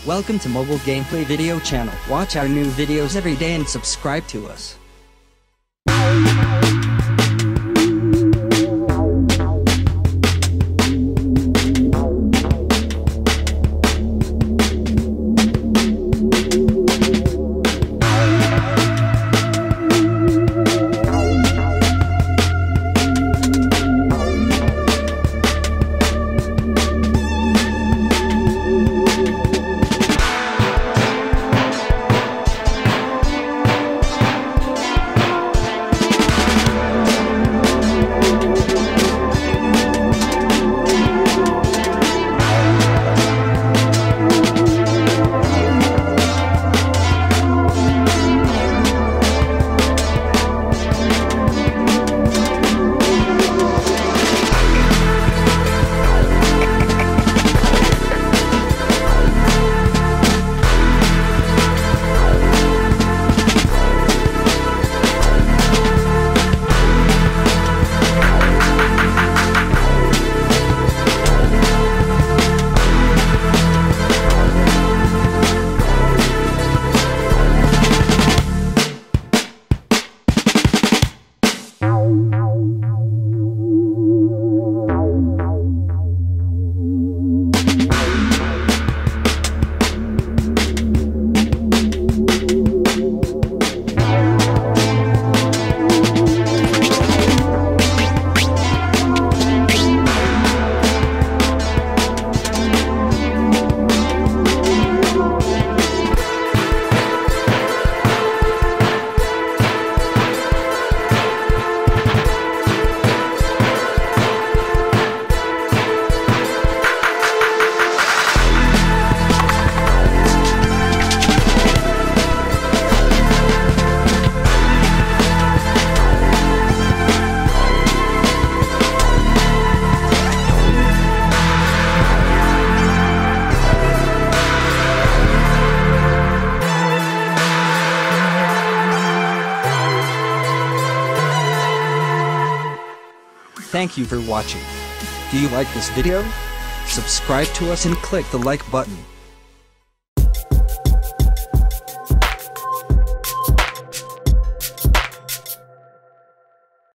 Welcome to Mobile Gameplay Video Channel. Watch our new videos every day and subscribe to us. Thank you for watching. Do you like this video? Subscribe to us and click the like button.